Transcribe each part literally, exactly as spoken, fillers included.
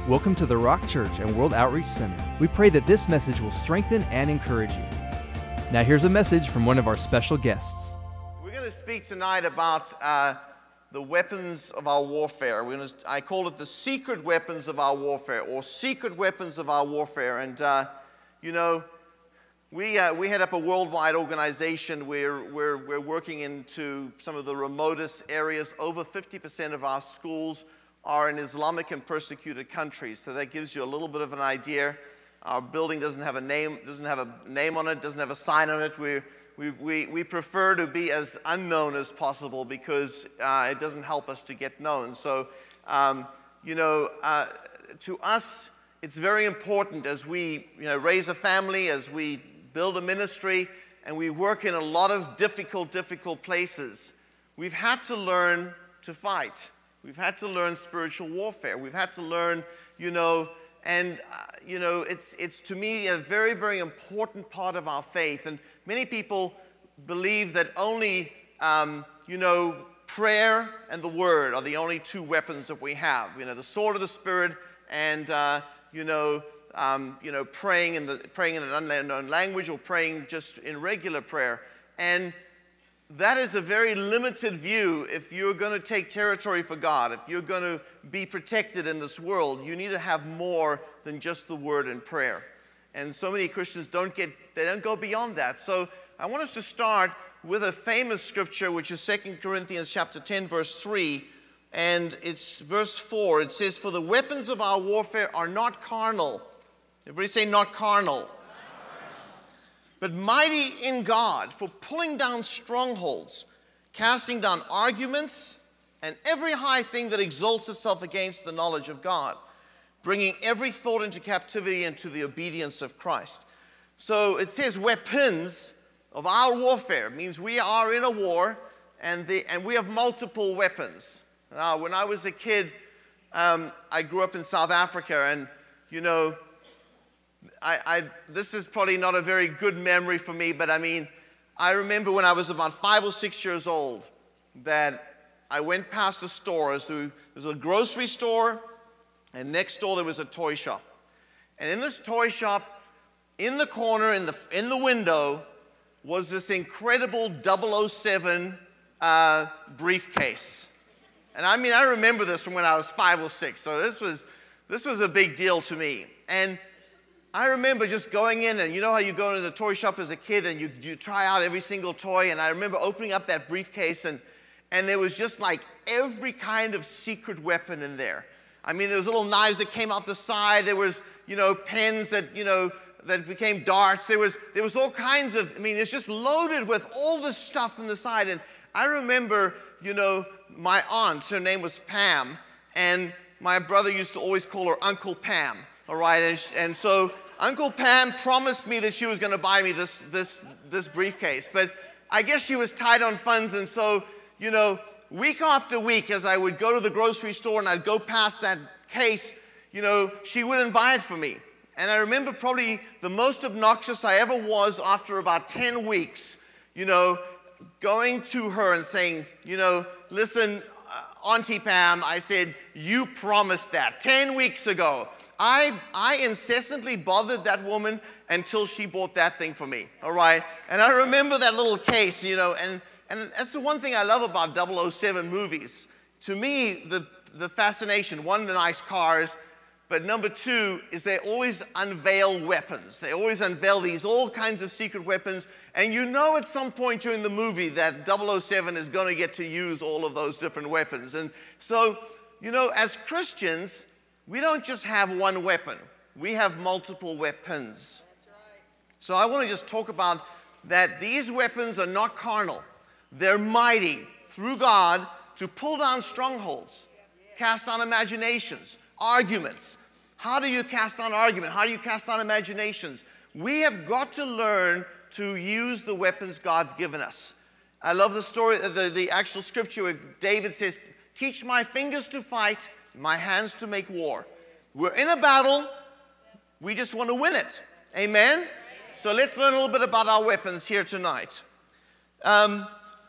Welcome to the Rock Church and World Outreach Center. We pray that this message will strengthen and encourage you. Now here's a message from one of our special guests. We're going to speak tonight about uh, the weapons of our warfare. We're going to, I call it the secret weapons of our warfare, or secret weapons of our warfare. And, uh, you know, we, uh, we head up a worldwide organization. We're, we're, we're working into some of the remotest areas. Over fifty percent of our schools are in Islamic and persecuted countries. So that gives you a little bit of an idea. Our building doesn't have a name, doesn't have a name on it, doesn't have a sign on it. We, we, we, we prefer to be as unknown as possible because uh, it doesn't help us to get known. So, um, you know, uh, to us, it's very important as we, you know, raise a family, as we build a ministry, and we work in a lot of difficult, difficult places. We've had to learn to fight. We've had to learn spiritual warfare. We've had to learn, you know, and, uh, you know, it's, it's to me a very, very important part of our faith. And many people believe that only, um, you know, prayer and the Word are the only two weapons that we have. You know, the sword of the Spirit and, uh, you know, um, you know, praying in, the, praying in an unknown language or praying just in regular prayer. And that is a very limited view. If you're going to take territory for God, if you're going to be protected in this world, you need to have more than just the word and prayer. And so many Christians don't get, they don't go beyond that. So I want us to start with a famous scripture, which is Second Corinthians chapter ten, verse three. And it's verse four. It says, "For the weapons of our warfare are not carnal." Everybody say not carnal. "But mighty in God for pulling down strongholds, casting down arguments, and every high thing that exalts itself against the knowledge of God, bringing every thought into captivity into the obedience of Christ." So it says weapons of our warfare. It means we are in a war, and, the, and we have multiple weapons. Now, when I was a kid, um, I grew up in South Africa, and, you know, I, I, this is probably not a very good memory for me, but I mean, I remember when I was about five or six years old that I went past a store. There was a grocery store, and next door there was a toy shop. And in this toy shop, in the corner, in the, in the window, was this incredible double oh seven uh, briefcase. And I mean, I remember this from when I was five or six, so this was, this was a big deal to me. And I remember just going in, and you know how you go into the toy shop as a kid and you, you try out every single toy, and I remember opening up that briefcase, and, and there was just like every kind of secret weapon in there. I mean, there was little knives that came out the side, there was, you know, pens that, you know, that became darts, there was, there was all kinds of, I mean, it's just loaded with all this stuff on the side. And I remember, you know, my aunt, her name was Pam, and my brother used to always call her Uncle Pam. All right, and, and so Uncle Pam promised me that she was going to buy me this, this, this briefcase, but I guess she was tight on funds, and so, you know, week after week, as I would go to the grocery store and I'd go past that case, you know, she wouldn't buy it for me. And I remember probably the most obnoxious I ever was after about ten weeks, you know, going to her and saying, you know, "Listen, uh, Auntie Pam," I said, "you promised that ten weeks ago. I, I incessantly bothered that woman until she bought that thing for me," all right? And I remember that little case, you know, and, and that's the one thing I love about double oh seven movies. To me, the, the fascination, one, the nice cars, but number two is they always unveil weapons. They always unveil these all kinds of secret weapons, and you know at some point during the movie that double oh seven is going to get to use all of those different weapons. And so, you know, as Christians, we don't just have one weapon. We have multiple weapons. That's right. So I want to just talk about that these weapons are not carnal. They're mighty through God to pull down strongholds, cast down imaginations, arguments. How do you cast down argument? How do you cast down imaginations? We have got to learn to use the weapons God's given us. I love the story, the, the actual scripture where David says, "Teach my fingers to fight, my hands to make war." We're in a battle. We just want to win it. Amen? So let's learn a little bit about our weapons here tonight. Um,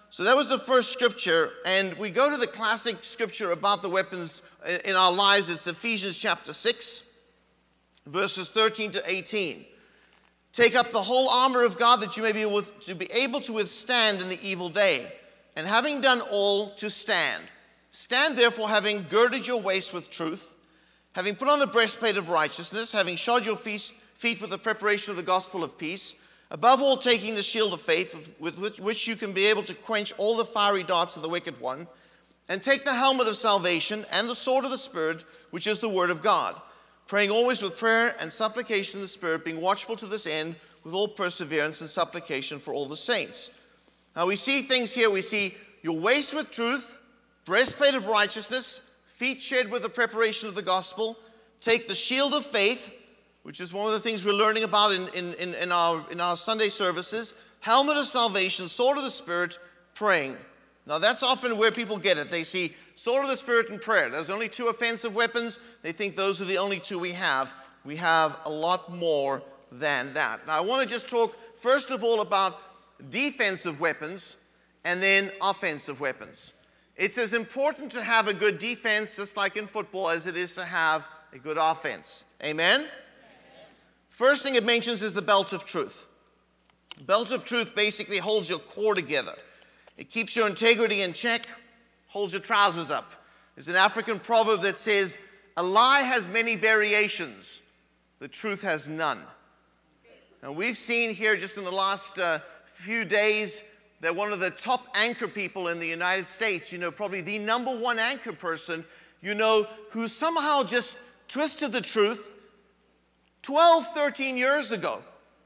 so that was the first scripture, and we go to the classic scripture about the weapons in our lives. It's Ephesians chapter six, verses thirteen to eighteen. Take up the whole armor of God that you may be able to be able to withstand in the evil day, and having done all, to stand. Stand therefore, having girded your waist with truth, having put on the breastplate of righteousness, having shod your feet with the preparation of the gospel of peace, above all taking the shield of faith, with, with which you can be able to quench all the fiery darts of the wicked one, and take the helmet of salvation and the sword of the Spirit, which is the word of God, praying always with prayer and supplication in the Spirit, being watchful to this end with all perseverance and supplication for all the saints. Now we see things here. We see your waist with truth, breastplate of righteousness, feet shod with the preparation of the gospel, take the shield of faith, which is one of the things we're learning about in, in, in, in, our, in our Sunday services, helmet of salvation, sword of the Spirit, praying. Now that's often where people get it. They see sword of the Spirit and prayer. There's only two offensive weapons. They think those are the only two we have. We have a lot more than that. Now I want to just talk first of all about defensive weapons and then offensive weapons. It's as important to have a good defense, just like in football, as it is to have a good offense. Amen? First thing it mentions is the belt of truth. The belt of truth basically holds your core together. It keeps your integrity in check, holds your trousers up. There's an African proverb that says, a lie has many variations, the truth has none. Now we've seen here just in the last uh, few days that one of the top anchor people in the United States, you know, probably the number one anchor person, you know, who somehow just twisted the truth twelve, thirteen years ago.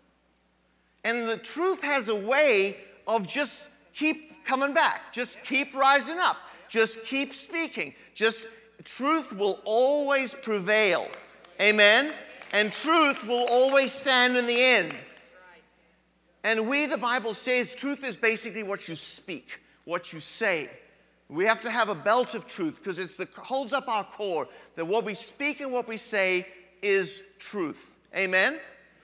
And the truth has a way of just keep coming back. Just keep rising up. Just keep speaking. Just truth will always prevail. Amen? And truth will always stand in the end. And we, the Bible says, truth is basically what you speak, what you say. We have to have a belt of truth because it holds up our core, that what we speak and what we say is truth. Amen?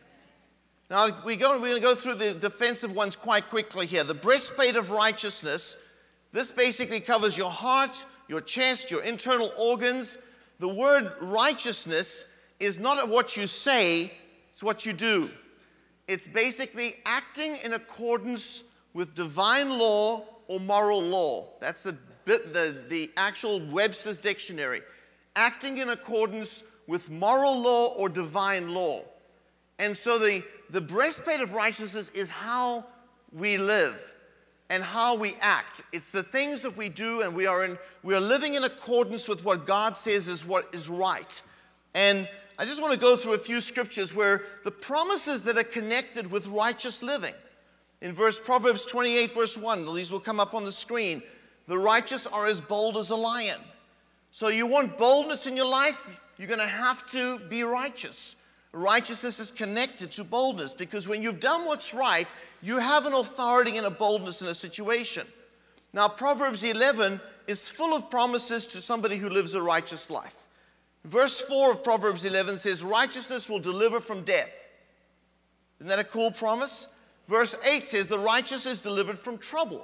Now, we go, we're going to go through the defensive ones quite quickly here. The breastplate of righteousness, this basically covers your heart, your chest, your internal organs. The word righteousness is not what you say, it's what you do. It's basically acting in accordance with divine law or moral law. That's the, the, the actual Webster's dictionary. Acting in accordance with moral law or divine law. And so the, the breastplate of righteousness is how we live and how we act. It's the things that we do, and we are, in, we are living in accordance with what God says is what is right. And I just want to go through a few scriptures where the promises that are connected with righteous living. In verse Proverbs twenty-eight, verse one, these will come up on the screen. The righteous are as bold as a lion. So you want boldness in your life, you're going to have to be righteous. Righteousness is connected to boldness because when you've done what's right, you have an authority and a boldness in a situation. Now, Proverbs eleven is full of promises to somebody who lives a righteous life. Verse four of Proverbs eleven says, righteousness will deliver from death. Isn't that a cool promise? Verse eight says, the righteous is delivered from trouble.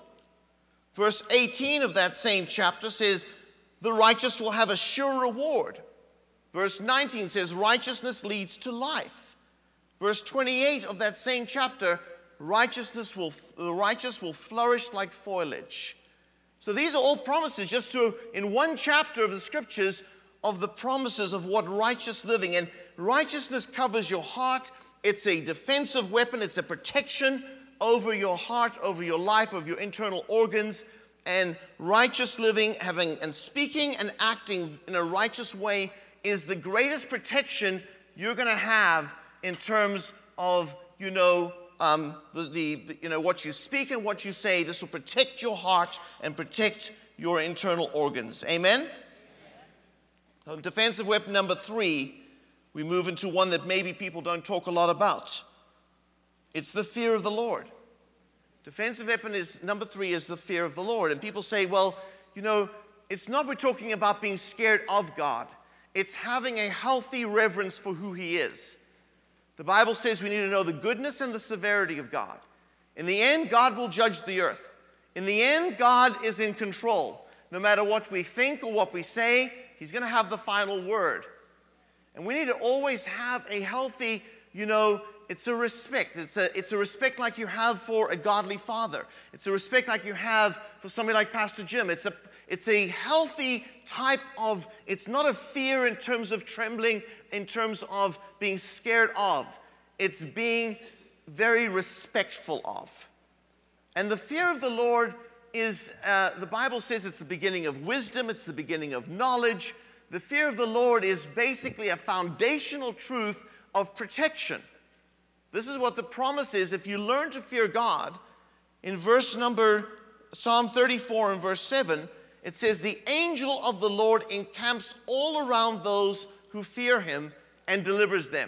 Verse eighteen of that same chapter says, the righteous will have a sure reward. Verse nineteen says, righteousness leads to life. Verse twenty-eight of that same chapter, righteousness will, the righteous will flourish like foliage. So these are all promises just to, in one chapter of the scriptures, of the promises of what righteous living. And righteousness covers your heart. It's a defensive weapon. It's a protection over your heart, over your life, over your internal organs. And righteous living, having and speaking and acting in a righteous way is the greatest protection you're going to have in terms of, you know, um, the, the, you know, what you speak and what you say. This will protect your heart and protect your internal organs. Amen? Amen. Defensive weapon number three, we move into one that maybe people don't talk a lot about. It's the fear of the Lord. Defensive weapon is, number three is the fear of the Lord. And people say, well, you know, it's not we're talking about being scared of God. It's having a healthy reverence for who He is. The Bible says we need to know the goodness and the severity of God. In the end, God will judge the earth. In the end, God is in control. No matter what we think or what we say, He's going to have the final word. And we need to always have a healthy, you know, it's a respect. It's a, it's a respect like you have for a godly father. It's a respect like you have for somebody like Pastor Jim. It's a, it's a healthy type of, it's not a fear in terms of trembling, in terms of being scared of. It's being very respectful of. And the fear of the Lord is, uh, the Bible says it's the beginning of wisdom, it's the beginning of knowledge. The fear of the Lord is basically a foundational truth of protection. This is what the promise is. If you learn to fear God, in verse number, Psalm thirty-four and verse seven, it says, the angel of the Lord encamps all around those who fear Him and delivers them.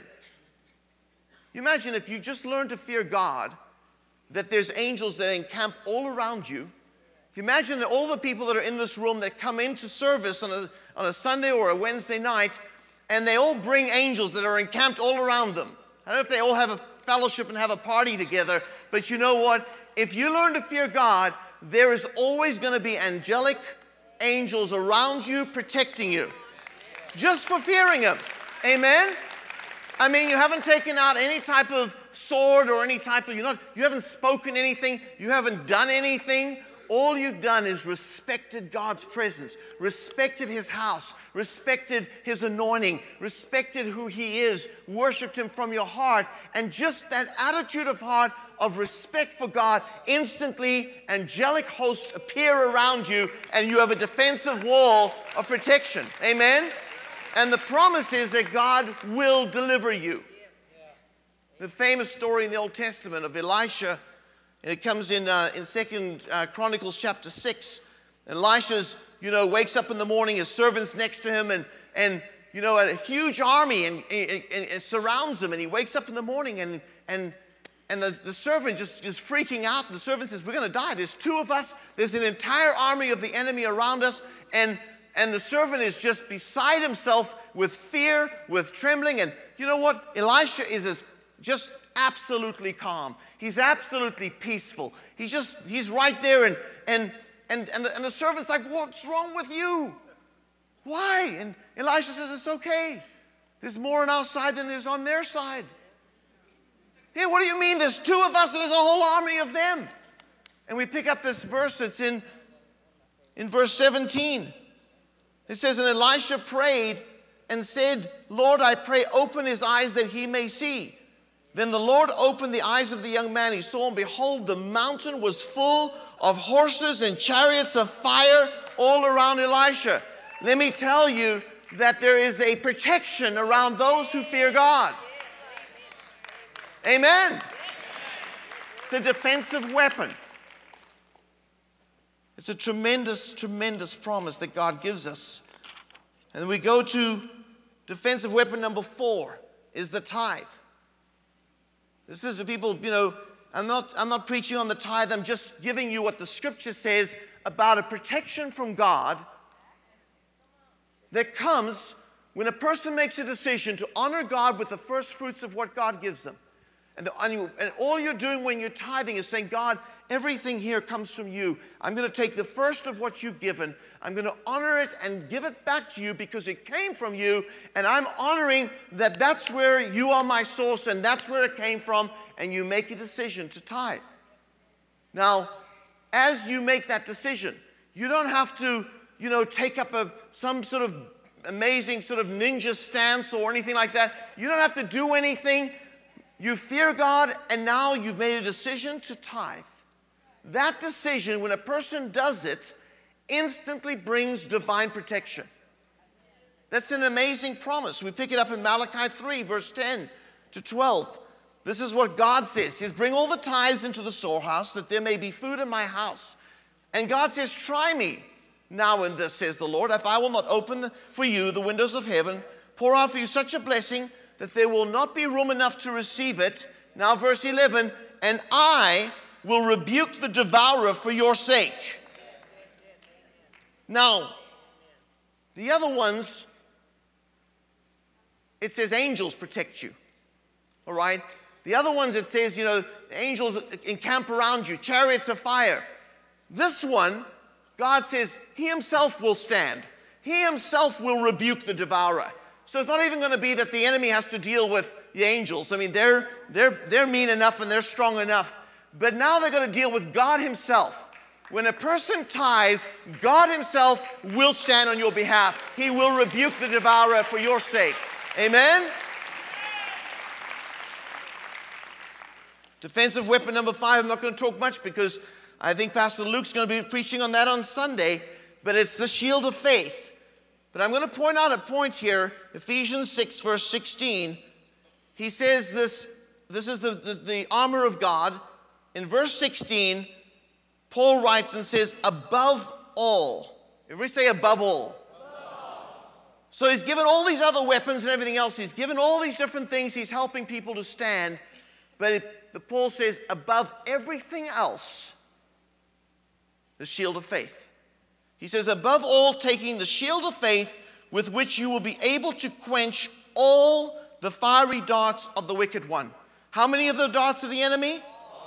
You imagine if you just learn to fear God, that there's angels that encamp all around you. You imagine that all the people that are in this room that come into service on a, on a Sunday or a Wednesday night, and they all bring angels that are encamped all around them. I don't know if they all have a fellowship and have a party together, but you know what? If you learn to fear God, there is always going to be angelic angels around you protecting you. Just for fearing Him. Amen? I mean, you haven't taken out any type of sword or any type of, you're not, you haven't spoken anything, you haven't done anything. All you've done is respected God's presence, respected His house, respected His anointing, respected who He is, worshiped Him from your heart, and just that attitude of heart of respect for God, instantly angelic hosts appear around you and you have a defensive wall of protection. Amen? And the promise is that God will deliver you. The famous story in the Old Testament of Elisha, it comes in uh, in Second uh, Chronicles chapter six. Elisha's, you know, wakes up in the morning, his servants next to him, and and you know, a huge army and, and, and, and surrounds him. And he wakes up in the morning, and and and the, the servant just is freaking out. And the servant says, "We're going to die. There's two of us. There's an entire army of the enemy around us." And and the servant is just beside himself with fear, with trembling. And you know what? Elisha is as just absolutely calm. He's absolutely peaceful. He's just, he's right there, and and and and the, and the servant's like, "What's wrong with you? Why?" And Elisha says, "It's okay. There's more on our side than there's on their side." "Hey, what do you mean? There's two of us and there's a whole army of them." And we pick up this verse. It's in, in verse seventeen. It says, "And Elisha prayed and said, 'Lord, I pray, open his eyes that he may see.' Then the Lord opened the eyes of the young man. He saw, and behold, the mountain was full of horses and chariots of fire all around Elisha." Let me tell you that there is a protection around those who fear God. Amen. It's a defensive weapon. It's a tremendous, tremendous promise that God gives us. And then we go to defensive weapon number four, is the tithe. This is for people, you know, I'm not, I'm not preaching on the tithe. I'm just giving you what the Scripture says about a protection from God that comes when a person makes a decision to honor God with the first fruits of what God gives them. And, the, and all you're doing when you're tithing is saying, "God, everything here comes from you. I'm going to take the first of what you've given. I'm going to honor it and give it back to you because it came from you. And I'm honoring that that's where you are my source and that's where it came from." And you make a decision to tithe. Now, as you make that decision, you don't have to, you know, take up a, some sort of amazing sort of ninja stance or anything like that. You don't have to do anything. You fear God, and now you've made a decision to tithe. That decision, when a person does it, instantly brings divine protection. That's an amazing promise. We pick it up in Malachi three, verse ten to twelve. This is what God says. He says, "Bring all the tithes into the storehouse, that there may be food in my house." And God says, "Try me now in this, says the Lord, if I will not open the, for you the windows of heaven, pour out for you such a blessing that there will not be room enough to receive it." Now verse eleven, "And I will rebuke the devourer for your sake." Now, the other ones, it says angels protect you. All right? The other ones, it says, you know, angels encamp around you, chariots of fire. This one, God says he himself will stand. He himself will rebuke the devourer. So it's not even going to be that the enemy has to deal with the angels. I mean, they're, they're, they're mean enough and they're strong enough. But now they're going to deal with God himself. When a person tithes, God himself will stand on your behalf. He will rebuke the devourer for your sake. Amen? Defensive weapon number five, I'm not going to talk much because I think Pastor Luke's going to be preaching on that on Sunday, but it's the shield of faith. But I'm going to point out a point here, Ephesians six, verse sixteen. He says this, this is the, the, the armor of God. In verse sixteen, Paul writes and says, above all. Everybody say above all. So he's given all these other weapons and everything else. He's given all these different things. He's helping people to stand. But it, the Paul says, above everything else, the shield of faith. He says, above all, taking the shield of faith with which you will be able to quench all the fiery darts of the wicked one. How many of the darts of the enemy?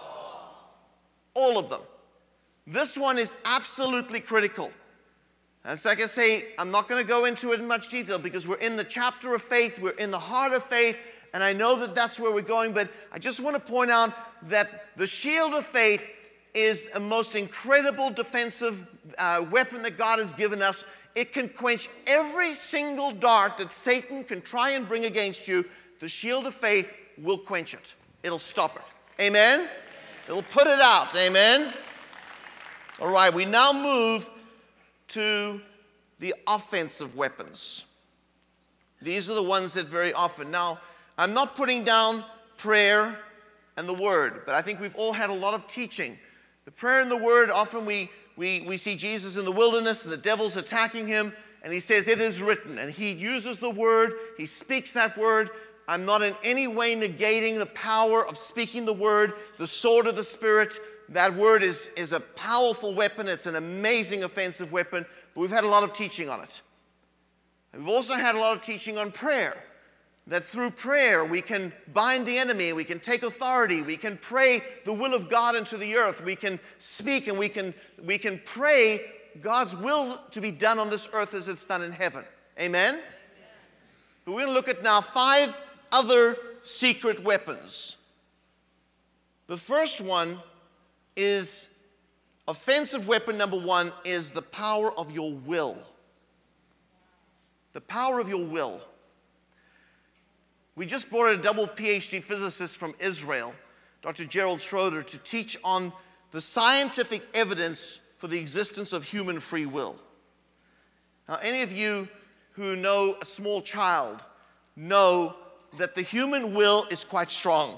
All of them. This one is absolutely critical. And so like I say, I'm not going to go into it in much detail because we're in the chapter of faith, we're in the heart of faith, and I know that that's where we're going, but I just want to point out that the shield of faith is the most incredible defensive uh, weapon that God has given us. It can quench every single dart that Satan can try and bring against you. The shield of faith will quench it. It'll stop it. Amen? It'll put it out. Amen? All right, we now move to the offensive weapons. These are the ones that very often. Now, I'm not putting down prayer and the word, but I think we've all had a lot of teaching. The prayer and the word, often we, we, we see Jesus in the wilderness and the devil's attacking him, and he says, it is written. And he uses the word, he speaks that word. I'm not in any way negating the power of speaking the word, the sword of the Spirit. That word is, is a powerful weapon. It's an amazing offensive weapon, but we've had a lot of teaching on it. We've also had a lot of teaching on prayer. That through prayer we can bind the enemy, we can take authority, we can pray the will of God into the earth, we can speak and we can, we can pray God's will to be done on this earth as it's done in heaven. Amen? Amen. But we're going to look at now five other secret weapons. The first one is, offensive weapon number one is the power of your will. The power of your will. We just brought a double P H D physicist from Israel, Doctor Gerald Schroeder, to teach on the scientific evidence for the existence of human free will. Now, any of you who know a small child know that the human will is quite strong.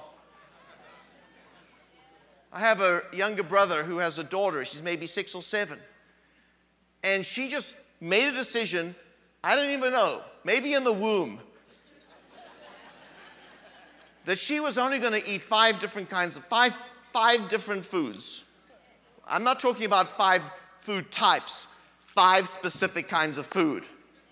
I have a younger brother who has a daughter. She's maybe six or seven. And she just made a decision, I don't even know, maybe in the womb, that she was only going to eat five different kinds of, five, five different foods. I'm not talking about five food types, five specific kinds of food.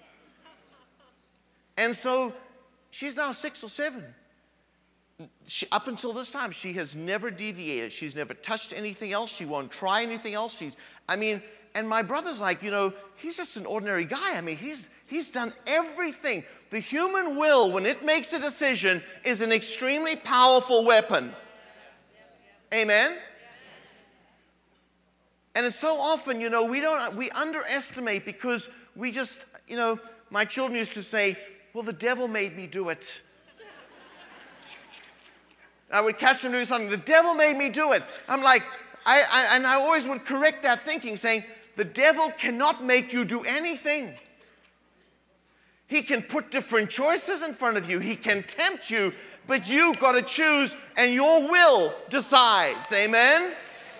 And so she's now six or seven. She, up until this time, she has never deviated. She's never touched anything else. She won't try anything else. She's, I mean, and my brother's like, you know, he's just an ordinary guy. I mean, he's, he's done everything. The human will, when it makes a decision, is an extremely powerful weapon. Amen? And it's so often, you know, we don't, we underestimate because we just, you know, my children used to say, well, the devil made me do it. I would catch them doing something, the devil made me do it. I'm like, I, I, and I always would correct that thinking, saying, the devil cannot make you do anything. He can put different choices in front of you. He can tempt you, but you've got to choose, and your will decides. Amen?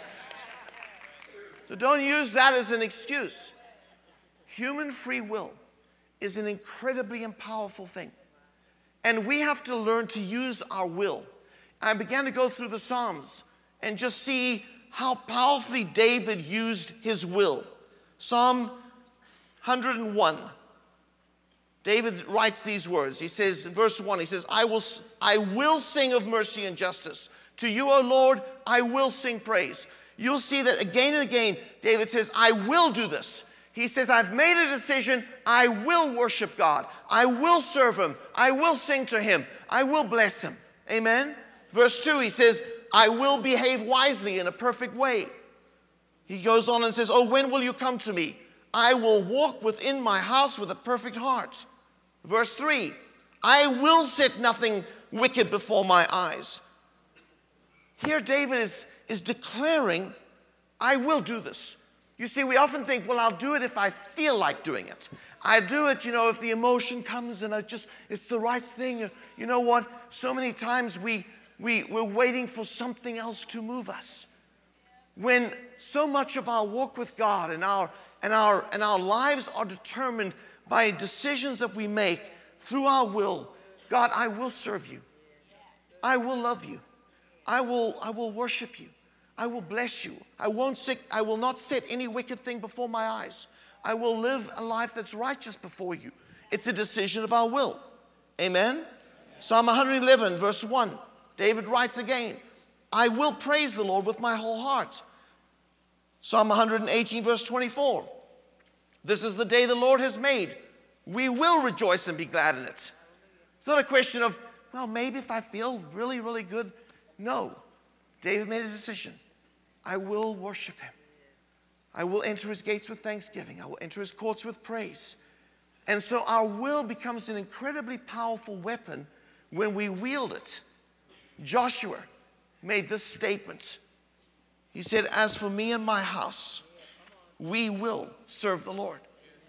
So don't use that as an excuse. Human free will is an incredibly and powerful thing. And we have to learn to use our will. I began to go through the Psalms and just see how powerfully David used his will. Psalm one hundred and one. David writes these words. He says, verse one, he says, I will, I will sing of mercy and justice. To you, O Lord, I will sing praise. you'll see that again and again, David says, I will do this. He says, I've made a decision. I will worship God. I will serve him. I will sing to him. I will bless him. Amen. Verse two, he says, I will behave wisely in a perfect way. He goes on and says, oh, when will you come to me? I will walk within my house with a perfect heart. Verse three, I will set nothing wicked before my eyes. Here David is, is declaring, I will do this. You see, we often think, well, I'll do it if I feel like doing it. I do it, you know, if the emotion comes and I just, it's the right thing. You know what? So many times we, we, we're waiting for something else to move us. When so much of our walk with God and our, and our, and our lives are determined by decisions that we make through our will. God, I will serve you. I will love you. I will, I will worship you. I will bless you. I won't set, I will not set any wicked thing before my eyes. I will live a life that's righteous before you. It's a decision of our will. Amen? Psalm one hundred eleven, verse one. David writes again, I will praise the Lord with my whole heart. Psalm one hundred eighteen, verse twenty-four. This is the day the Lord has made. We will rejoice and be glad in it. It's not a question of, well, maybe if I feel really, really good. No. David made a decision. I will worship him. I will enter his gates with thanksgiving. I will enter his courts with praise. And so our will becomes an incredibly powerful weapon when we wield it. Joshua made this statement. He said, as for me and my house, we will serve the Lord.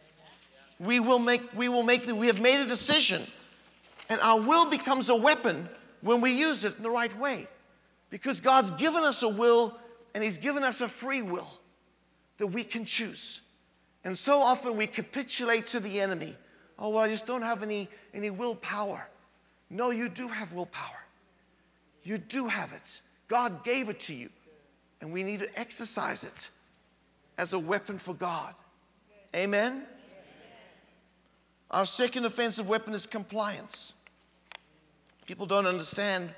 We will make, we will make, the, we have made a decision. And our will becomes a weapon when we use it in the right way. Because God's given us a will and he's given us a free will that we can choose. And so often we capitulate to the enemy. Oh, well, I just don't have any, any willpower. No, you do have willpower. You do have it. God gave it to you. And we need to exercise it as a weapon for God. Amen? Our second offensive weapon is compliance. People don't understand.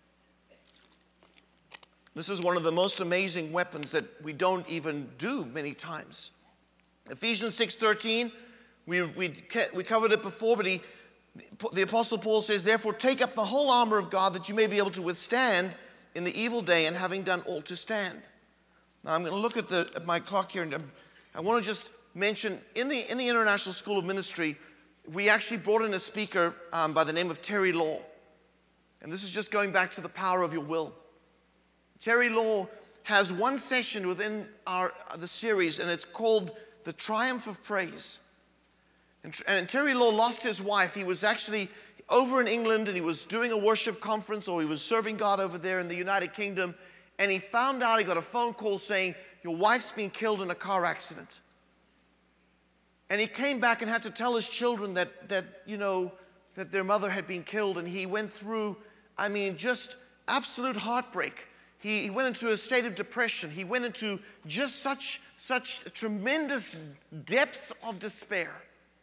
This is one of the most amazing weapons that we don't even do many times. Ephesians six thirteen, we, we, we covered it before, but he, the Apostle Paul says, therefore take up the whole armor of God that you may be able to withstand in the evil day, and having done all to stand. Now I'm going to look at, the, at my clock here, and I want to just mention, in the, in the International School of Ministry, we actually brought in a speaker um, by the name of Terry Law. And this is just going back to the power of your will. Terry Law has one session within our, the series, and it's called The Triumph of Praise. And, and Terry Law lost his wife. He was actually over in England, and he was doing a worship conference, or he was serving God over there in the United Kingdom, and he found out, he got a phone call saying, your wife's been killed in a car accident. And he came back and had to tell his children that, that you know, that their mother had been killed, and he went through, I mean, just absolute heartbreak. He, he went into a state of depression. He went into just such, such tremendous depths of despair.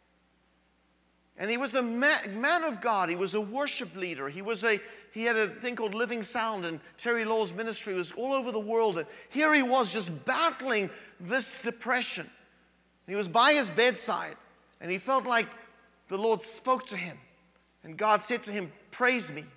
And he was a man, man of God. He was a worship leader. He was a, he had a thing called Living Sound, and Terry Law's ministry was all over the world. And here he was just battling this depression. He was by his bedside, and he felt like the Lord spoke to him. And God said to him, praise me.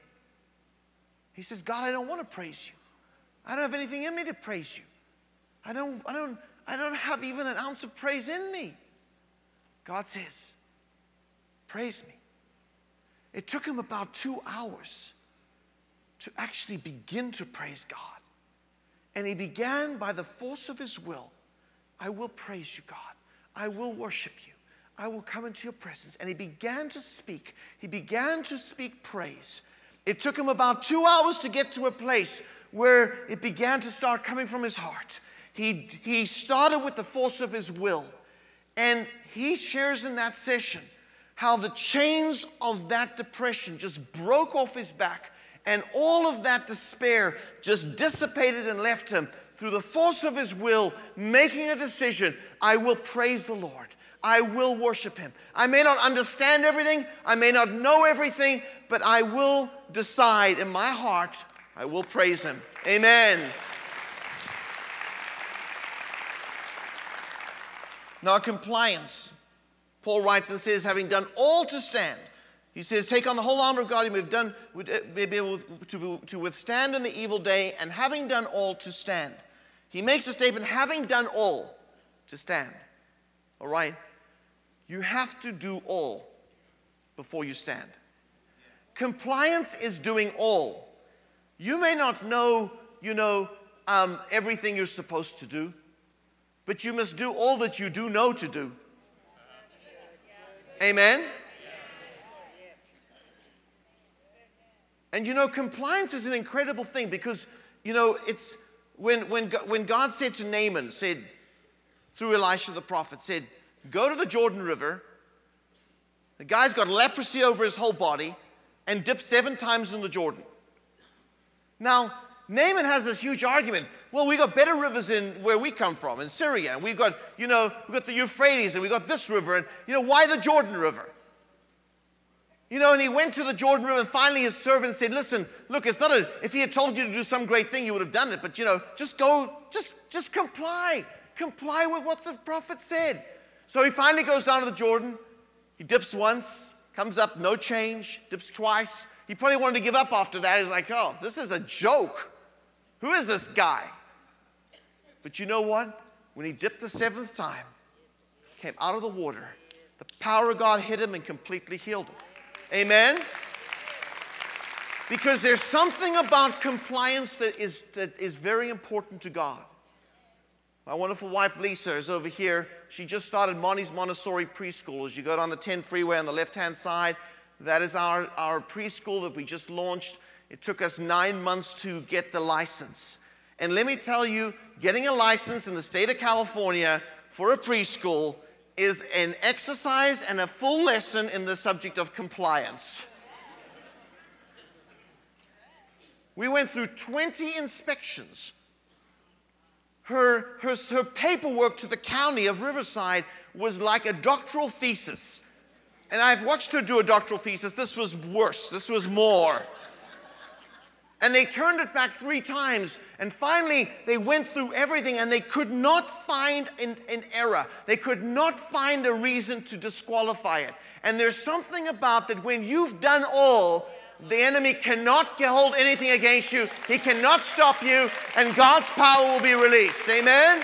He says, God, I don't want to praise you. I don't have anything in me to praise you. I don't, I don't, I don't have even an ounce of praise in me. God says, praise me. It took him about two hours to actually begin to praise God. And he began by the force of his will. I will praise you, God. I will worship you. I will come into your presence. And he began to speak. He began to speak praise. It took him about two hours to get to a place where it began to start coming from his heart. He, he started with the force of his will. And he shares in that session how the chains of that depression just broke off his back. And all of that despair just dissipated and left him through the force of his will, making a decision. I will praise the Lord. I will worship him. I may not understand everything. I may not know everything, but I will decide in my heart, I will praise him. Amen. Now, compliance. Paul writes and says, having done all to stand. He says, take on the whole armor of God, you may have done, may be able to, to withstand in the evil day, and having done all to stand. He makes a statement, having done all to stand. All right? You have to do all before you stand. Compliance is doing all. You may not know, you know, um, everything you're supposed to do, but you must do all that you do know to do. Amen? And you know, compliance is an incredible thing because, you know, it's when, when, when God said to Naaman, said, through Elisha the prophet, said, go to the Jordan River. The guy's got leprosy over his whole body and dip seven times in the Jordan. Now, Naaman has this huge argument. Well, we got better rivers in where we come from, in Syria. And we've got, you know, we've got the Euphrates and we've got this river. And, you know, why the Jordan River? You know, and he went to the Jordan River and finally his servant said, listen, look, it's not a, if he had told you to do some great thing, you would have done it. But, you know, just go, just, just comply. Comply with what the prophet said. So he finally goes down to the Jordan. He dips once, comes up, no change, dips twice. He probably wanted to give up after that. He's like, oh, this is a joke. Who is this guy? But you know what? When he dipped the seventh time, came out of the water, the power of God hit him and completely healed him. Amen? Because there's something about compliance that is, that is very important to God. My wonderful wife Lisa is over here. She just started Monty's Montessori Preschool. As you go down the ten freeway on the left-hand side, that is our, our preschool that we just launched. It took us nine months to get the license. And let me tell you, getting a license in the state of California for a preschool is an exercise and a full lesson in the subject of compliance. We went through twenty inspections. Her, her, her paperwork to the county of Riverside was like a doctoral thesis. And I've watched her do a doctoral thesis. This was worse. This was more. And they turned it back three times. And finally, they went through everything and they could not find an, an error. They could not find a reason to disqualify it. And there's something about that when you've done all, the enemy cannot hold anything against you. He cannot stop you. And God's power will be released. Amen?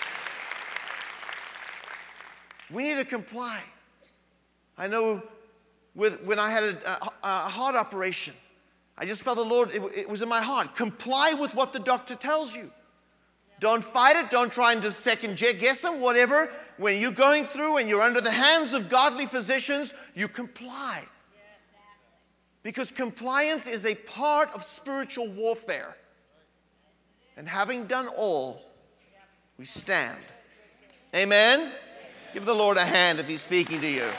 We need to comply. I know with, when I had a, a, a heart operation, I just felt the Lord, it, it was in my heart. Comply with what the doctor tells you. Don't fight it. Don't try and just second guess them, whatever. When you're going through and you're under the hands of godly physicians, you comply. Because compliance is a part of spiritual warfare. And having done all, we stand. Amen? Give the Lord a hand if He's speaking to you.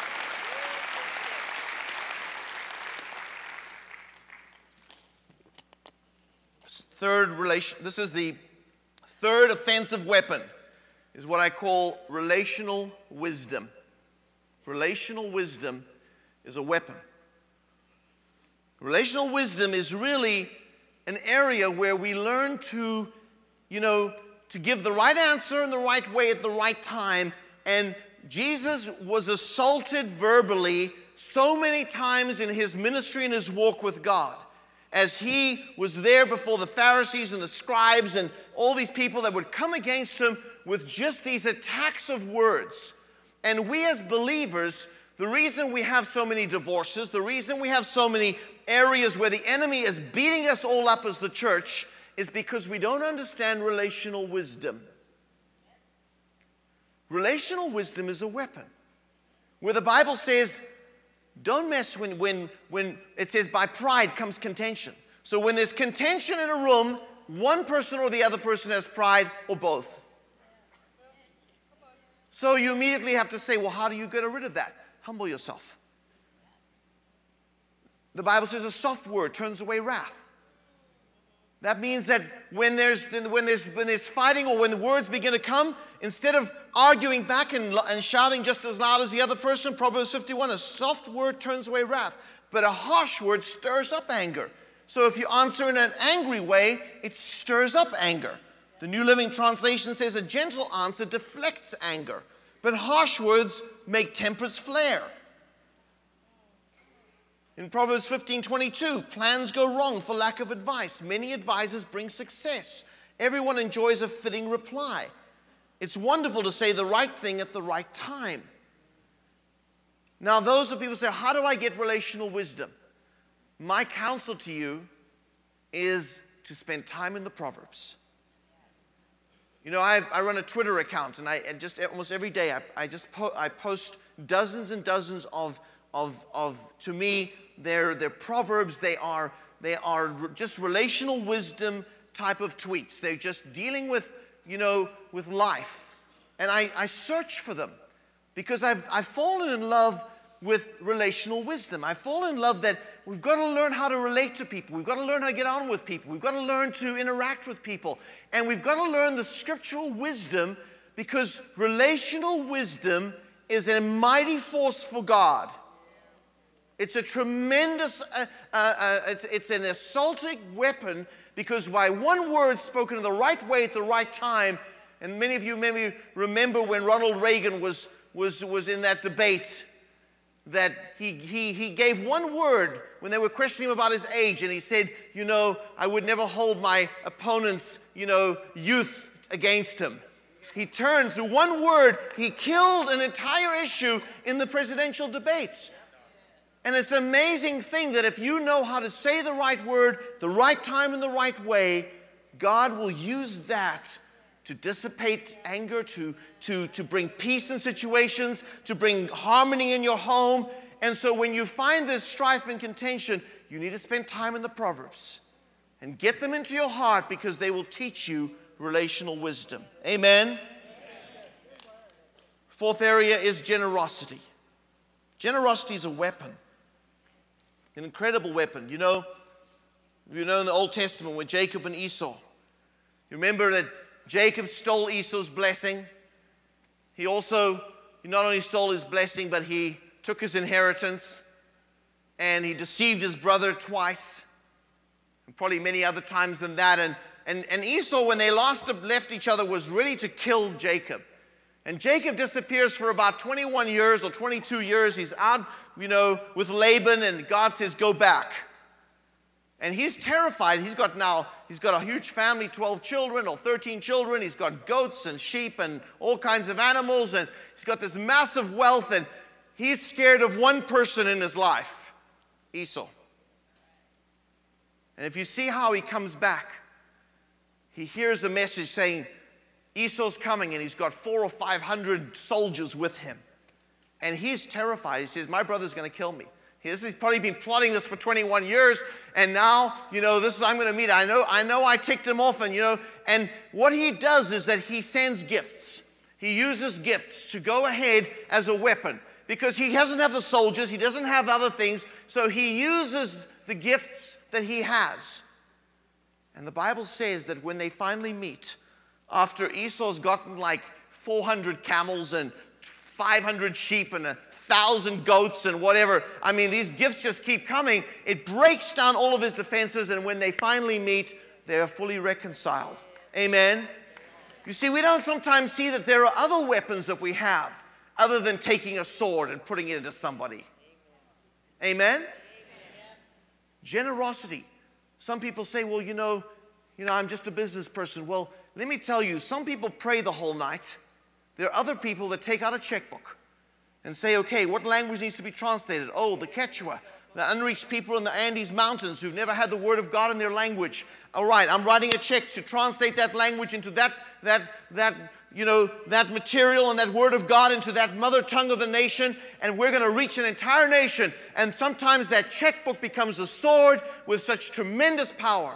Third relation, this is the third offensive weapon, is what I call relational wisdom. Relational wisdom is a weapon. Relational wisdom is really an area where we learn to, you know, to give the right answer in the right way at the right time. And Jesus was assaulted verbally so many times in His ministry and His walk with God, as He was there before the Pharisees and the scribes and all these people that would come against Him with just these attacks of words. And we as believers, the reason we have so many divorces, the reason we have so many areas where the enemy is beating us all up as the church, is because we don't understand relational wisdom. Relational wisdom is a weapon. Where the Bible says, don't mess when, when, when it says by pride comes contention. So when there's contention in a room, one person or the other person has pride or both. So you immediately have to say, well, how do you get rid of that? Humble yourself. The Bible says a soft word turns away wrath. That means that when there's, when there's, when there's fighting or when the words begin to come, instead of arguing back and, and shouting just as loud as the other person, Proverbs fifty-one, a soft word turns away wrath, but a harsh word stirs up anger. So if you answer in an angry way, it stirs up anger. The New Living Translation says a gentle answer deflects anger. but harsh words make tempers flare. In Proverbs fifteen twenty-two, plans go wrong for lack of advice. Many advisors bring success. Everyone enjoys a fitting reply. It's wonderful to say the right thing at the right time. Now, those are people who say, how do I get relational wisdom? My counsel to you is to spend time in the Proverbs. You know, I, I run a Twitter account, and I and just almost every day I, I just po I post dozens and dozens of of of to me they're they're proverbs. They are they are just relational wisdom type of tweets. They're just dealing with you know with life, and I I search for them because I've I've fallen in love with relational wisdom. I've fallen in love that we've got to learn how to relate to people. We've got to learn how to get on with people. We've got to learn to interact with people. And we've got to learn the scriptural wisdom because relational wisdom is a mighty force for God. It's a tremendous, uh, uh, uh, it's, it's an assaulting weapon because by one word spoken in the right way at the right time, and many of you maybe remember when Ronald Reagan was, was, was in that debate, that he, he, he gave one word when they were questioning him about his age, and he said, you know, I would never hold my opponent's, you know, youth against him. He turned through one word, he killed an entire issue in the presidential debates. And it's an amazing thing that if you know how to say the right word, the right time, and the right way, God will use that to dissipate anger, to, to, to bring peace in situations, to bring harmony in your home. And so when you find this strife and contention, you need to spend time in the Proverbs and get them into your heart because they will teach you relational wisdom. Amen? Amen. Fourth area is generosity. Generosity is a weapon, an incredible weapon. You know, you know in the Old Testament with Jacob and Esau, you remember that Jacob stole Esau's blessing. He also, he not only stole his blessing, but he took his inheritance and he deceived his brother twice, and probably many other times than that. And, and, and Esau, when they last left each other, was ready to kill Jacob. And Jacob disappears for about twenty-one years or twenty-two years. He's out, you know, with Laban, and God says, go back. And he's terrified. He's got now, he's got a huge family, twelve children or thirteen children. He's got goats and sheep and all kinds of animals. And he's got this massive wealth. And he's scared of one person in his life, Esau. And if you see how he comes back, he hears a message saying, Esau's coming, and he's got four or five hundred soldiers with him. And he's terrified. He says, my brother's going to kill me. He's probably been plotting this for twenty-one years, and now, you know, this is I'm going to meet. I know, I know I ticked him off, and, you know, and what he does is that he sends gifts. He uses gifts to go ahead as a weapon because he doesn't have the soldiers. He doesn't have other things, so he uses the gifts that he has. And the Bible says that when they finally meet, after Esau's gotten like four hundred camels and five hundred sheep and a thousand goats and whatever. I mean, these gifts just keep coming. It breaks down all of his defenses, and when they finally meet, they are fully reconciled. Amen? You see, we don't sometimes see that there are other weapons that we have other than taking a sword and putting it into somebody. Amen? Amen? Generosity. Some people say, well, you know, you know, I'm just a business person. Well, let me tell you, some people pray the whole night. There are other people that take out a checkbook and say, okay, what language needs to be translated? Oh, the Quechua, the unreached people in the Andes Mountains who've never had the word of God in their language. All right, I'm writing a check to translate that language into that, that, that, you know, that material and that word of God into that mother tongue of the nation, and we're going to reach an entire nation. And sometimes that checkbook becomes a sword with such tremendous power.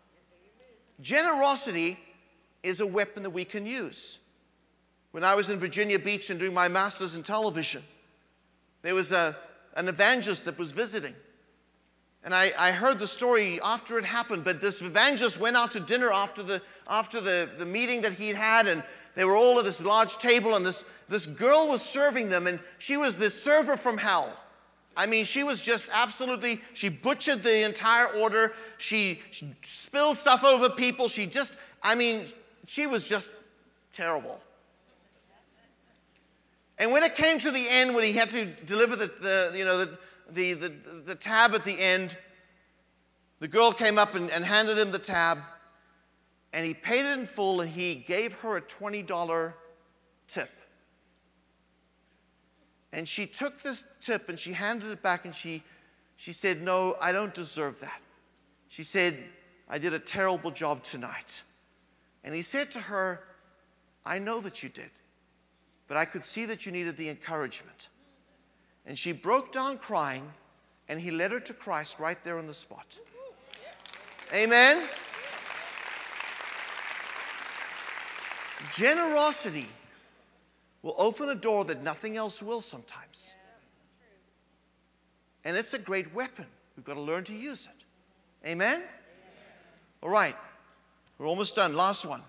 Generosity is a weapon that we can use. When I was in Virginia Beach and doing my master's in television, there was a, an evangelist that was visiting. And I, I heard the story after it happened, but this evangelist went out to dinner after the, after the, the meeting that he'd had, and they were all at this large table, and this, this girl was serving them, and she was this server from hell. I mean, she was just absolutely, she butchered the entire order. She, she spilled stuff over people. She just, I mean, she was just terrible. And when it came to the end, when he had to deliver the, the you know, the, the, the, the tab at the end, the girl came up and, and handed him the tab, and he paid it in full, and he gave her a twenty dollar tip. And she took this tip and she handed it back, and she, she said, "No, I don't deserve that." She said, "I did a terrible job tonight." And he said to her, "I know that you did, but I could see that you needed the encouragement." And she broke down crying, and he led her to Christ right there on the spot. Amen? Generosity will open a door that nothing else will sometimes. And it's a great weapon. We've got to learn to use it. Amen? All right. We're almost done. Last one.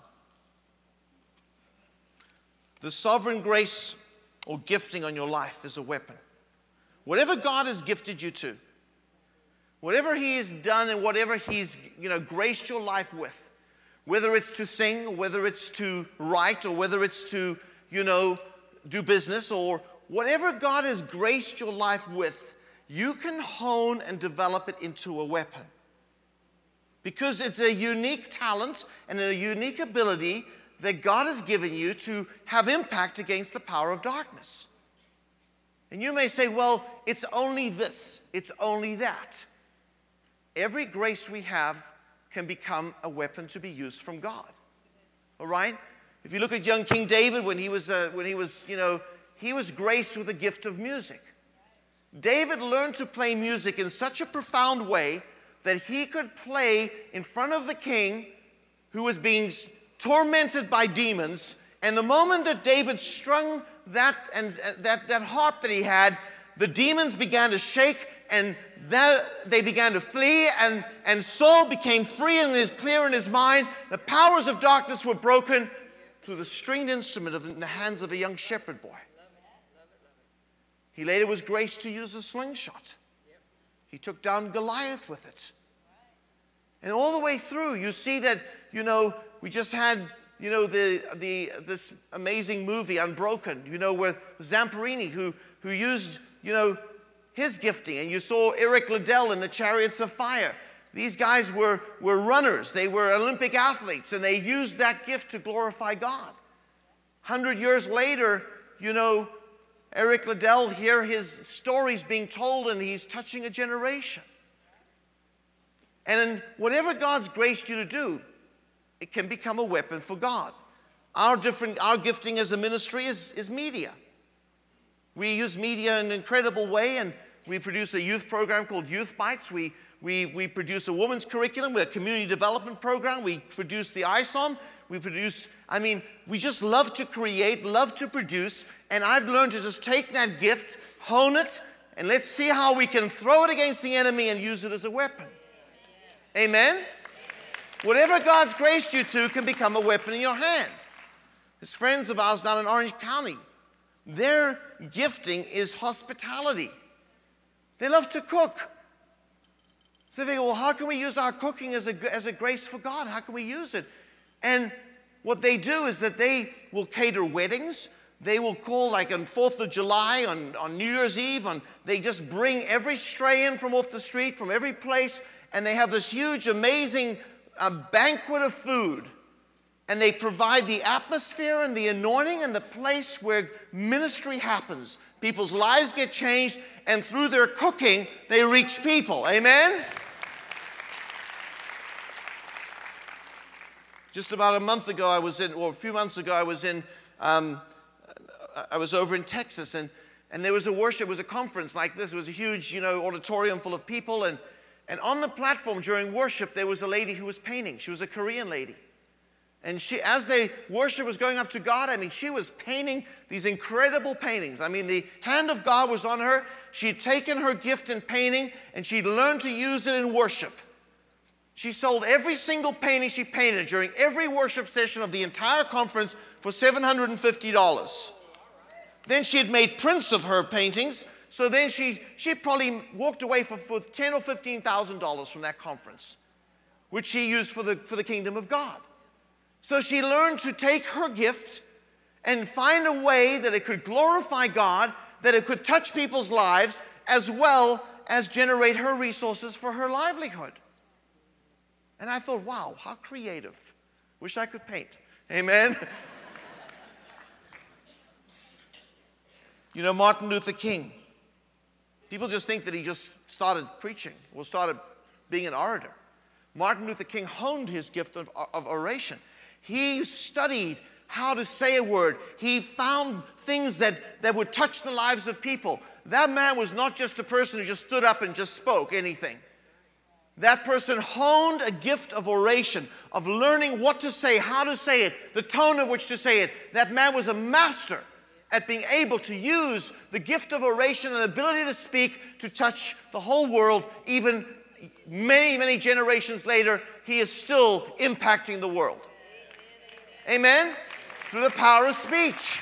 The sovereign grace or gifting on your life is a weapon. Whatever God has gifted you to, whatever He has done and whatever He's, you know, graced your life with, whether it's to sing, whether it's to write, or whether it's to, you know, do business, or whatever God has graced your life with, you can hone and develop it into a weapon. Because it's a unique talent and a unique ability that God has given you to have impact against the power of darkness. And you may say, "Well, it's only this, it's only that." Every grace we have can become a weapon to be used from God. All right? If you look at young King David, when he was, uh, when he was, you know, he was graced with the gift of music. David learned to play music in such a profound way that he could play in front of the king who was being tormented by demons. And the moment that David strung that, and, uh, that, that harp that he had, the demons began to shake, and that, they began to flee, and, and Saul became free and is clear in his mind. The powers of darkness were broken through the stringed instrument of, in the hands of a young shepherd boy. He later was graced to use a slingshot. He took down Goliath with it. And all the way through, you see that, you know, we just had, you know, the, the, this amazing movie, Unbroken, you know, with Zamperini, who, who used, you know, his gifting. And you saw Eric Liddell in the Chariots of Fire. These guys were, were runners. They were Olympic athletes, and they used that gift to glorify God. Hundred years later, you know, Eric Liddell, hear his stories being told, and he's touching a generation. And whatever God's graced you to do, it can become a weapon for God. Our different, our gifting as a ministry is, is media. We use media in an incredible way, and we produce a youth program called Youth Bites. We, we, we produce a women's curriculum, we're a community development program. We produce the I S O M. We produce, I mean, we just love to create, love to produce, and I've learned to just take that gift, hone it, and let's see how we can throw it against the enemy and use it as a weapon. Amen? Whatever God's graced you to can become a weapon in your hand. There's friends of ours down in Orange County. Their gifting is hospitality. They love to cook. So they think, well, how can we use our cooking as a, as a grace for God? How can we use it? And what they do is that they will cater weddings. They will call, like on fourth of July, on, on New Year's Eve, on, they just bring every stray in from off the street, from every place, and they have this huge, amazing uh, banquet of food. And they provide the atmosphere and the anointing and the place where ministry happens. People's lives get changed, and through their cooking, they reach people. Amen? Just about a month ago, I was in, or a few months ago, I was in, um, I was over in Texas, and, and there was a worship, it was a conference like this. It was a huge, you know, auditorium full of people, and, and on the platform during worship, there was a lady who was painting. She was a Korean lady. And she, as the worship was going up to God, I mean, she was painting these incredible paintings. I mean, the hand of God was on her. She'd taken her gift in painting, and she'd learned to use it in worship. She sold every single painting she painted during every worship session of the entire conference for seven hundred fifty dollars. Then she had made prints of her paintings, so then she, she probably walked away for, for ten thousand dollars or fifteen thousand dollars from that conference, which she used for the, for the kingdom of God. So she learned to take her gift and find a way that it could glorify God, that it could touch people's lives, as well as generate her resources for her livelihood. And I thought, wow, how creative. Wish I could paint. Amen. You know, Martin Luther King, people just think that he just started preaching or started being an orator. Martin Luther King honed his gift of, of oration. He studied how to say a word. He found things that, that would touch the lives of people. That man was not just a person who just stood up and just spoke anything. That person honed a gift of oration, of learning what to say, how to say it, the tone of which to say it. That man was a master at being able to use the gift of oration and the ability to speak to touch the whole world. Even many, many generations later, he is still impacting the world. Amen? Through the power of speech.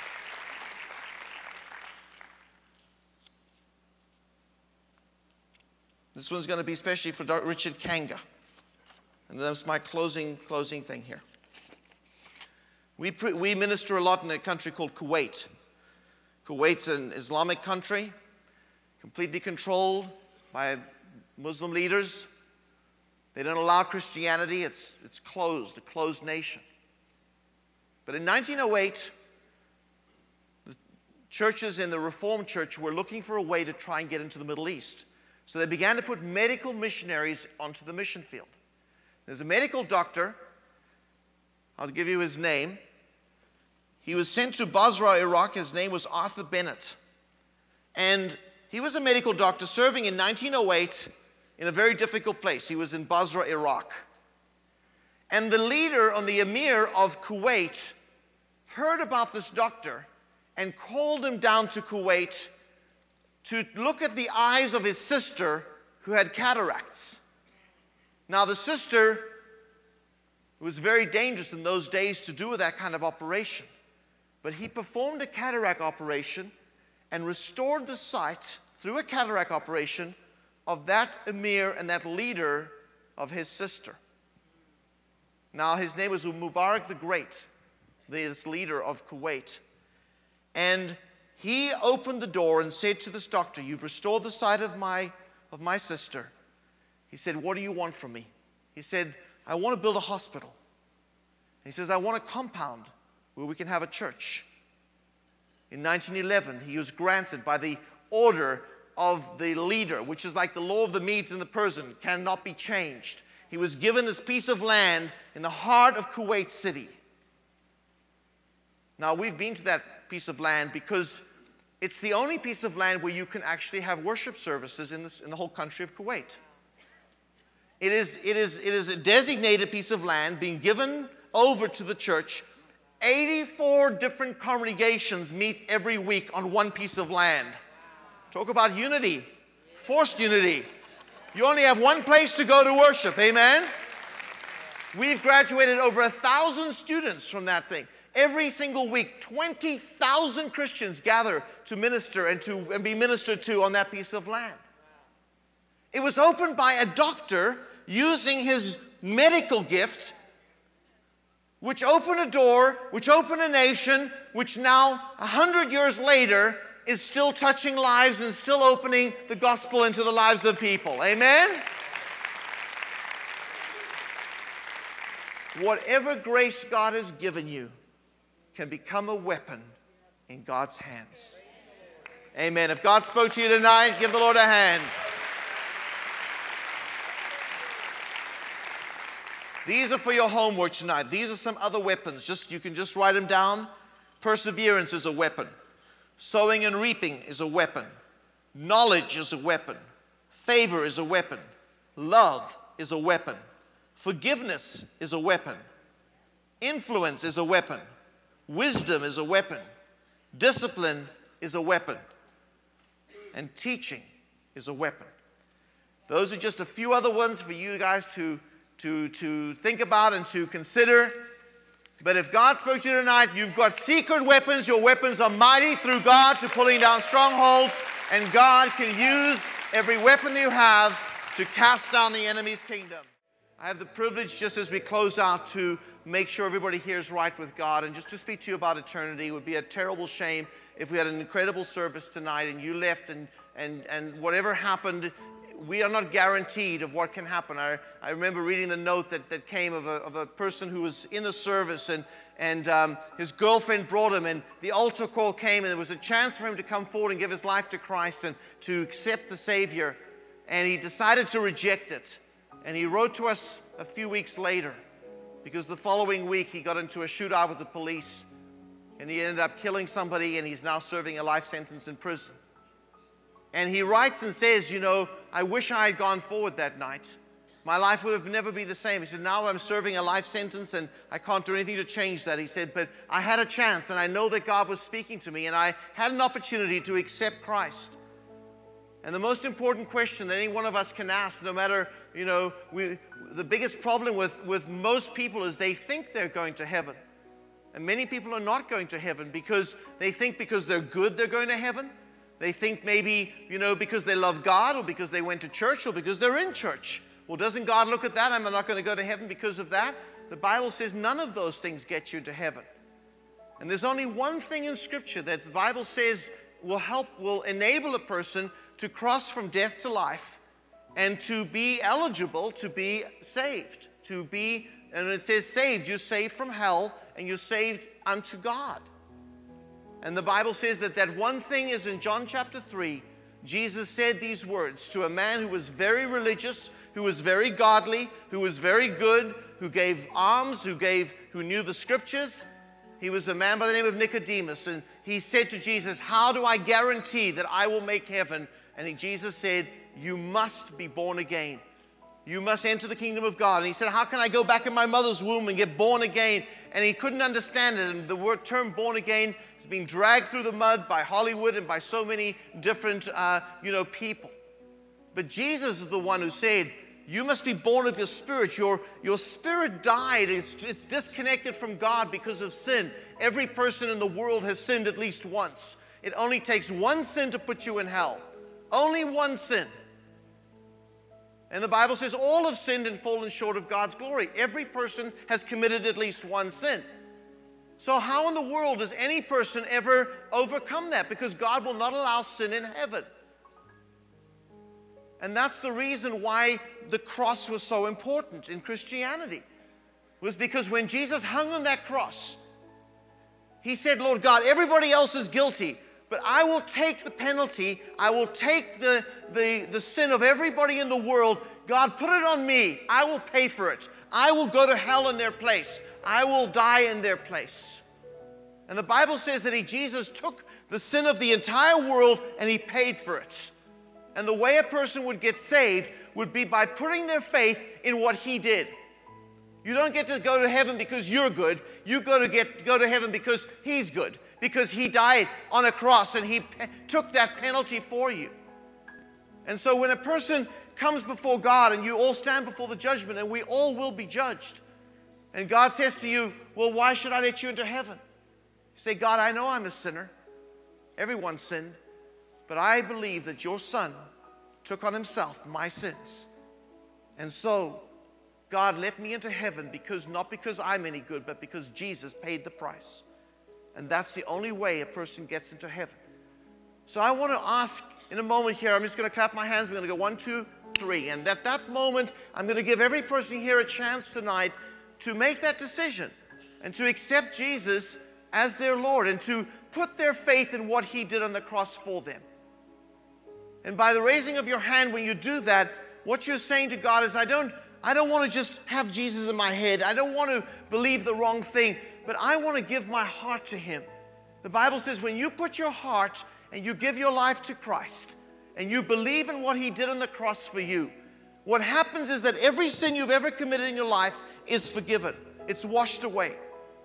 This one's going to be especially for Doctor Richard Kanga. And that's my closing, closing thing here. We, pre we minister a lot in a country called Kuwait. Kuwait's an Islamic country, completely controlled by Muslim leaders. They don't allow Christianity. It's, it's closed, a closed nation. But in nineteen oh eight, the churches in the Reformed Church were looking for a way to try and get into the Middle East. So they began to put medical missionaries onto the mission field. There's a medical doctor. I'll give you his name. He was sent to Basra, Iraq. His name was Arthur Bennett. And he was a medical doctor serving in nineteen oh eight in a very difficult place. He was in Basra, Iraq. And the leader, or the emir of Kuwait, heard about this doctor and called him down to Kuwait to look at the eyes of his sister who had cataracts. Now the sister, it was very dangerous in those days to do that kind of operation. But he performed a cataract operation and restored the sight through a cataract operation of that emir and that leader of his sister. Now his name was Mubarak the Great, this leader of Kuwait. And he opened the door and said to this doctor, "You've restored the sight of my, of my sister." He said, "What do you want from me?" He said, "I want to build a hospital." He says, "I want a compound where we can have a church." In nineteen eleven, he was granted by the order of the leader, which is like the law of the Medes and the Persians, cannot be changed. He was given this piece of land in the heart of Kuwait City. Now, we've been to that piece of land because it's the only piece of land where you can actually have worship services in, this, in the whole country of Kuwait. It is, it, is, it is a designated piece of land being given over to the church. eighty-four different congregations meet every week on one piece of land. Talk about unity, forced unity. You only have one place to go to worship, amen? We've graduated over a thousand students from that thing. Every single week, twenty thousand Christians gather to minister and, to, and be ministered to on that piece of land. It was opened by a doctor using his medical gift, which opened a door, which opened a nation, which now, a hundred years later, is still touching lives and still opening the gospel into the lives of people. Amen? Whatever grace God has given you can become a weapon in God's hands. Amen. If God spoke to you tonight, give the Lord a hand. These are for your homework tonight. These are some other weapons. Just, you can just write them down. Perseverance is a weapon. Sowing and reaping is a weapon. Knowledge is a weapon. Favor is a weapon. Love is a weapon. Forgiveness is a weapon. Influence is a weapon. Wisdom is a weapon. Discipline is a weapon. And teaching is a weapon. Those are just a few other ones for you guys to, to, to think about and to consider. But if God spoke to you tonight, you've got secret weapons. Your weapons are mighty through God to pulling down strongholds. And God can use every weapon that you have to cast down the enemy's kingdom. I have the privilege, just as we close out, to make sure everybody here is right with God and just to speak to you about eternity. It would be a terrible shame if we had an incredible service tonight and you left and, and, and whatever happened, we are not guaranteed of what can happen. I, I remember reading the note that, that came of a, of a person who was in the service, and, and um, his girlfriend brought him, and the altar call came, and there was a chance for him to come forward and give his life to Christ and to accept the Savior. And he decided to reject it. And he wrote to us a few weeks later, because the following week he got into a shootout with the police, and he ended up killing somebody, and he's now serving a life sentence in prison. And he writes and says, you know, I wish I had gone forward that night. My life would have never been the same. He said, now I'm serving a life sentence and I can't do anything to change that. He said, but I had a chance, and I know that God was speaking to me, and I had an opportunity to accept Christ. And the most important question that any one of us can ask, no matter, you know, we, the biggest problem with, with most people is they think they're going to heaven. And many people are not going to heaven because they think because they're good they're going to heaven. They think maybe, you know, because they love God, or because they went to church, or because they're in church. Well, doesn't God look at that? I'm not going to go to heaven because of that. The Bible says none of those things get you to heaven. And there's only one thing in Scripture that the Bible says will help, will enable a person to cross from death to life and to be eligible to be saved. To be, and it says saved, you're saved from hell and you're saved unto God. And the Bible says that that one thing is in John chapter three. Jesus said these words to a man who was very religious, who was very godly, who was very good, who gave alms, who gave, who knew the Scriptures. He was a man by the name of Nicodemus, and he said to Jesus, how do I guarantee that I will make heaven? And he, Jesus said, you must be born again. You must enter the kingdom of God. And he said, how can I go back in my mother's womb and get born again? And he couldn't understand it. And the word term born again is being dragged through the mud by Hollywood and by so many different, uh, you know, people. But Jesus is the one who said, you must be born of your spirit. Your, your spirit died. It's, it's disconnected from God because of sin. Every person in the world has sinned at least once. It only takes one sin to put you in hell. Only one sin. And the Bible says all have sinned and fallen short of God's glory. Every person has committed at least one sin. So how in the world does any person ever overcome that? Because God will not allow sin in heaven. And that's the reason why the cross was so important in Christianity. It was because when Jesus hung on that cross, he said, Lord God, everybody else is guilty, but I will take the penalty. I will take the, the, the sin of everybody in the world. God, put it on me. I will pay for it. I will go to hell in their place. I will die in their place. And the Bible says that he, Jesus took the sin of the entire world and he paid for it. And the way a person would get saved would be by putting their faith in what he did. You don't get to go to heaven because you're good. You go to get go to heaven because he's good. Because he died on a cross and he pe- took that penalty for you. And so when a person comes before God and you all stand before the judgment, and we all will be judged, and God says to you, well, why should I let you into heaven? You say, God, I know I'm a sinner. Everyone sinned. But I believe that your Son took on himself my sins. And so, God, let me into heaven, because not because I'm any good, but because Jesus paid the price. And that's the only way a person gets into heaven. So I want to ask in a moment here, I'm just going to clap my hands. We're going to go one, two, three. And at that moment, I'm going to give every person here a chance tonight to make that decision and to accept Jesus as their Lord and to put their faith in what he did on the cross for them. And by the raising of your hand when you do that, what you're saying to God is, I don't, I don't want to just have Jesus in my head. I don't want to believe the wrong thing, but I want to give my heart to him. The Bible says when you put your heart and you give your life to Christ and you believe in what he did on the cross for you, what happens is that every sin you've ever committed in your life is forgiven. It's washed away.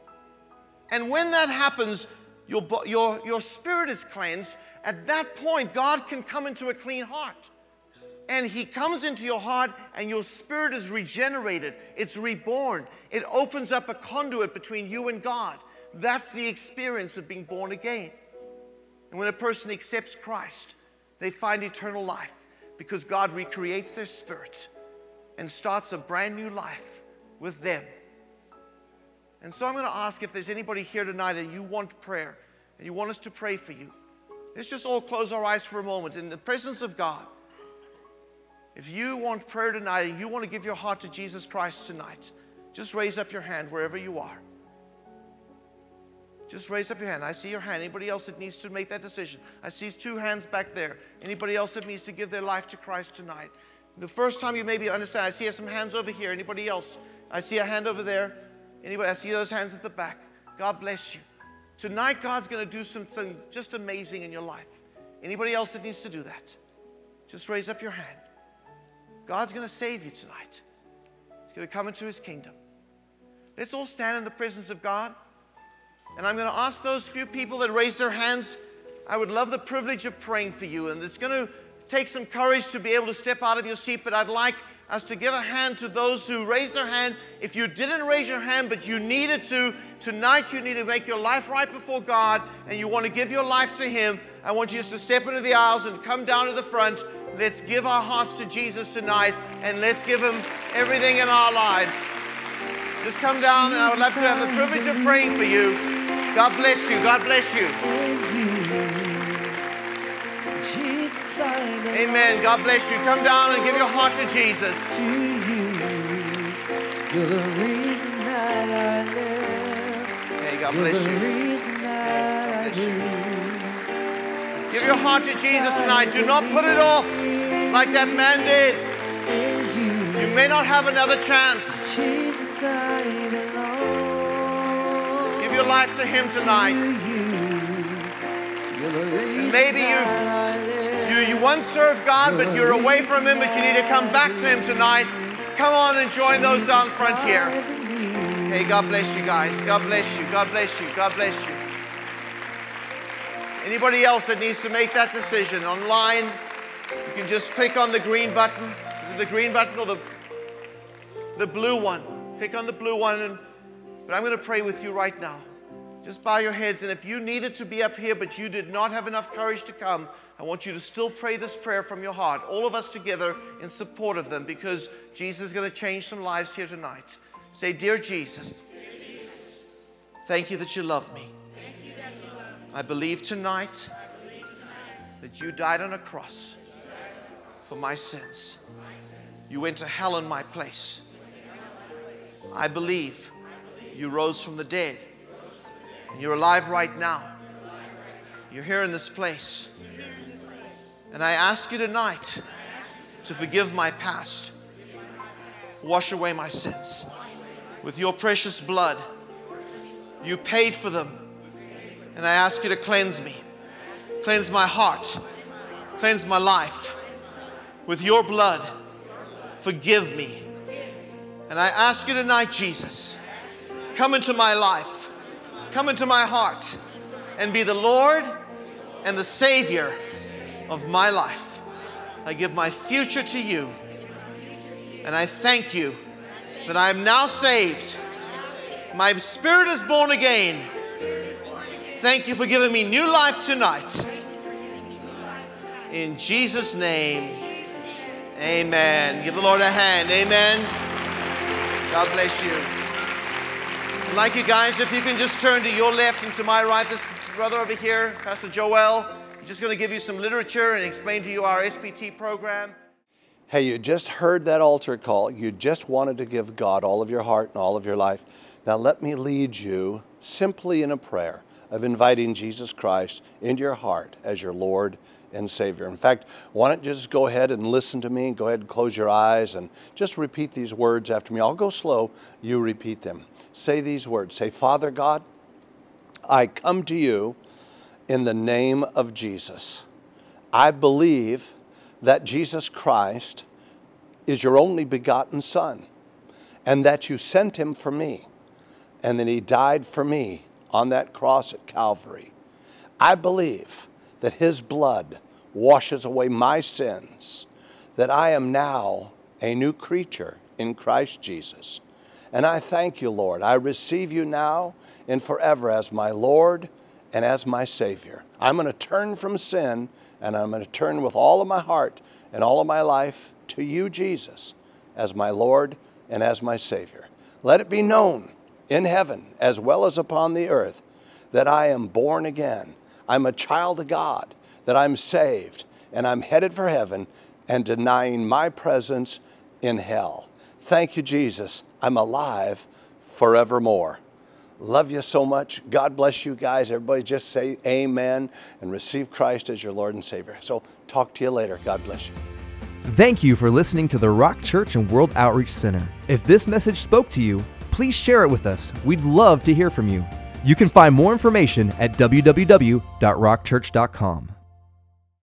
And when that happens, your, your, your spirit is cleansed. At that point, God can come into a clean heart. And he comes into your heart and your spirit is regenerated. It's reborn. It opens up a conduit between you and God. That's the experience of being born again. And when a person accepts Christ, they find eternal life because God recreates their spirit. and starts a brand new life with them. And so I'm going to ask if there's anybody here tonight and you want prayer and you want us to pray for you. Let's just all close our eyes for a moment in the presence of God. If you want prayer tonight and you want to give your heart to Jesus Christ tonight, just raise up your hand wherever you are. Just raise up your hand. I see your hand. Anybody else that needs to make that decision? I see two hands back there. Anybody else that needs to give their life to Christ tonight? The first time you maybe understand, I see some hands over here. Anybody else? I see a hand over there. Anybody? I see those hands at the back. God bless you. Tonight, God's going to do something just amazing in your life. Anybody else that needs to do that? Just raise up your hand. God's going to save you tonight. He's going to come into His kingdom. Let's all stand in the presence of God. And I'm going to ask those few people that raise their hands, I would love the privilege of praying for you. And it's going to take some courage to be able to step out of your seat, but I'd like us to give a hand to those who raised their hand. If you didn't raise your hand, but you needed to, tonight you need to make your life right before God, and you want to give your life to Him, I want you just to step into the aisles and come down to the front. Let's give our hearts to Jesus tonight, and let's give Him everything in our lives. Just come down, and I would love to have the privilege of praying for you. God bless you. God bless you. Amen. God bless you. Come down and give your heart to Jesus. Hey, God bless you. God bless you. Give your heart to Jesus tonight. Do not put it off like that man did. You may not have another chance. Give your life to Him tonight. And maybe you've, you, you once served God, but you're away from Him, but you need to come back to Him tonight. Come on and join those down front here. Hey, God bless you guys. God bless you. God bless you. God bless you. Anybody else that needs to make that decision online, you can just click on the green button. Is it the green button or the, the blue one? Click on the blue one. And, but I'm going to pray with you right now. Just bow your heads. And if you needed to be up here, but you did not have enough courage to come, I want you to still pray this prayer from your heart. All of us together in support of them, because Jesus is going to change some lives here tonight. Say, Dear Jesus, thank you that you love me. I believe tonight that you died on a cross for my sins. You went to hell in my place. I believe you rose from the dead. And you're alive right now. You're here in this place. And I ask you tonight to forgive my past. Wash away my sins. With your precious blood, you paid for them. And I ask you to cleanse me. Cleanse my heart. Cleanse my life. With your blood, forgive me. And I ask you tonight, Jesus, come into my life. Come into my heart. And be the Lord and the Savior of my life. I give my future to you. And I thank you that I am now saved. My spirit is born again. Thank you for giving me new life tonight. In Jesus' name, amen. Give the Lord a hand. Amen. God bless you. I'd like you guys, if you can just turn to your left and to my right. This brother over here, Pastor Joel, he's just going to give you some literature and explain to you our S P T program. Hey, you just heard that altar call. You just wanted to give God all of your heart and all of your life. Now let me lead you simply in a prayer of inviting Jesus Christ into your heart as your Lord and Savior. In fact, why don't you just go ahead and listen to me. Go ahead and close your eyes and just repeat these words after me. I'll go slow. You repeat them. Say these words. Say, Father God, I come to you in the name of Jesus. I believe that Jesus Christ is your only begotten Son, and that you sent Him for me, and that He died for me on that cross at Calvary. I believe that His blood washes away my sins, that I am now a new creature in Christ Jesus. And I thank you, Lord. I receive you now and forever as my Lord and as my Savior. I'm going to turn from sin, and I'm going to turn with all of my heart and all of my life to you, Jesus. as my Lord and as my Savior. Let it be known in heaven as well as upon the earth that I am born again. I'm a child of God, that I'm saved, and I'm headed for heaven and denying my presence in hell. Thank you, Jesus. I'm alive forevermore. Love you so much. God bless you guys. Everybody just say amen and receive Christ as your Lord and Savior. So talk to you later. God bless you. Thank you for listening to the Rock Church and World Outreach Center. If this message spoke to you, please share it with us. We'd love to hear from you. You can find more information at w w w dot rock church dot com.